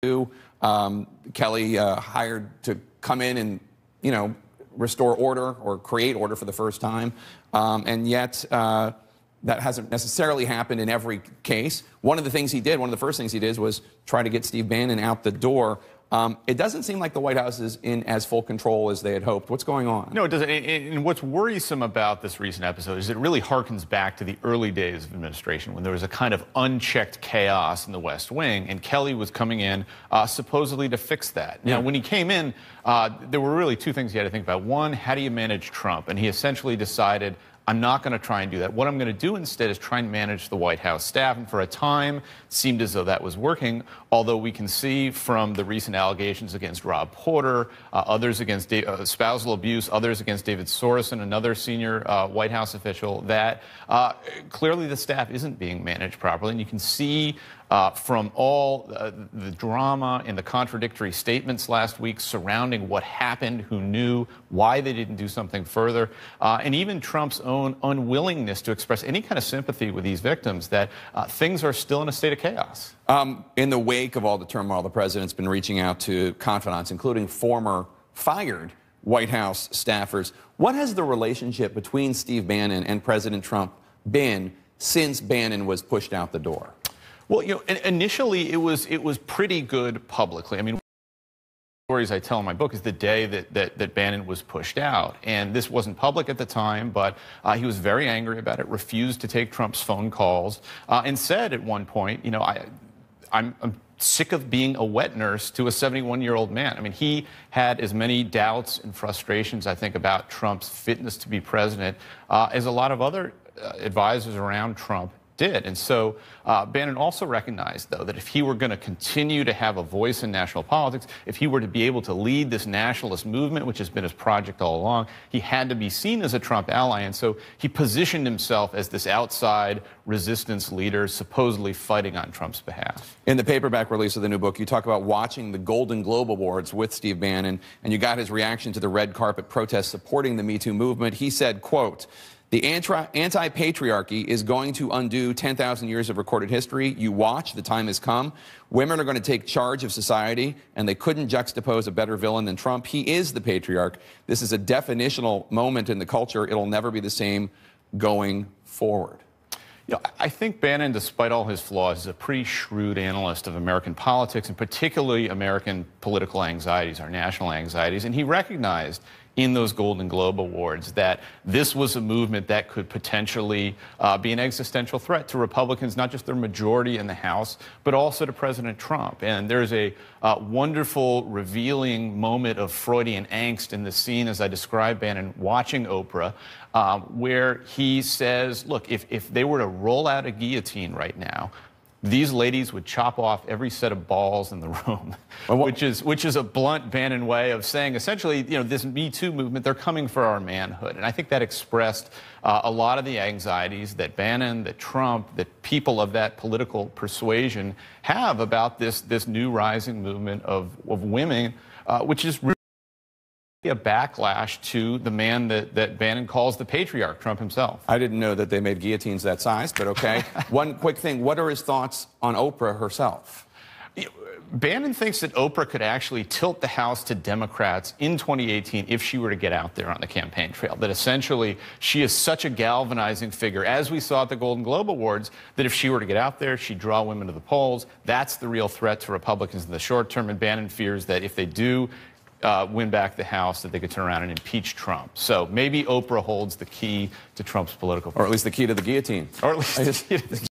Kelly hired to come in and, restore order or create order for the first time. And yet that hasn't necessarily happened in every case. One of the first things he did was try to get Steve Bannon out the door. It doesn't seem like the White House is in as full control as they had hoped. What's going on? No, it doesn't. And what's worrisome about this recent episode is it really harkens back to the early days of administration when there was a kind of unchecked chaos in the West Wing, and Kelly was coming in supposedly to fix that. Now, when he came in, there were really two things you had to think about. One, how do you manage Trump? And he essentially decided, I'm not going to try and do that. What I'm going to do instead is try and manage the White House staff. And for a time, it seemed as though that was working, although we can see from the recent allegations against Rob Porter, others against spousal abuse, others against David Sorensen, another senior White House official, that clearly the staff isn't being managed properly. And you can see from all the drama and the contradictory statements last week surrounding what happened, who knew, why they didn't do something further, and even Trump's own unwillingness to express any kind of sympathy with these victims, that things are still in a state of chaos. In the wake of all the turmoil, the president's been reaching out to confidants, including former fired White House staffers. What has the relationship between Steve Bannon and President Trump been since Bannon was pushed out the door? Well, initially it was pretty good publicly. I mean, one of the stories I tell in my book is the day that Bannon was pushed out. And this wasn't public at the time, but he was very angry about it, refused to take Trump's phone calls, and said at one point, I'm sick of being a wet nurse to a 71-year-old man. I mean, he had as many doubts and frustrations, I think, about Trump's fitness to be president as a lot of other advisors around Trump did. And so Bannon also recognized, though, that if he were going to continue to have a voice in national politics, if he were to be able to lead this nationalist movement, which has been his project all along, he had to be seen as a Trump ally. And so he positioned himself as this outside resistance leader, supposedly fighting on Trump's behalf. In the paperback release of the new book, you talk about watching the Golden Globe Awards with Steve Bannon, and you got his reaction to the red carpet protests supporting the Me Too movement. He said, quote, "The anti-patriarchy is going to undo 10,000 years of recorded history. You watch, the time has come. Women are going to take charge of society, and they couldn't juxtapose a better villain than Trump. He is the patriarch. This is a definitional moment in the culture. It'll never be the same going forward." I think Bannon, despite all his flaws, is a pretty shrewd analyst of American politics, and particularly American political anxieties, our national anxieties. And he recognized in those Golden Globe Awards that this was a movement that could potentially be an existential threat to Republicans, not just their majority in the House, but also to President Trump. And there's a wonderful, revealing moment of Freudian angst in the scene, as I described Bannon watching Oprah, where he says, look, if they were to roll out a guillotine right now, these ladies would chop off every set of balls in the room, which is a blunt Bannon way of saying, essentially, this Me Too movement, they're coming for our manhood. And I think that expressed a lot of the anxieties that Bannon, that Trump, that people of that political persuasion have about this new rising movement of women, which is really a backlash to the man that Bannon calls the patriarch, Trump himself. I didn't know that they made guillotines that size, but okay. One quick thing, what are his thoughts on Oprah herself? Bannon thinks that Oprah could actually tilt the House to Democrats in 2018 if she were to get out there on the campaign trail. That essentially she is such a galvanizing figure, as we saw at the Golden Globe Awards, that if she were to get out there, she'd draw women to the polls. That's the real threat to Republicans in the short term. And Bannon fears that if they do win back the House, that they could turn around and impeach Trump. So maybe Oprah holds the key to Trump's political, or at least the key to the guillotine. Or at least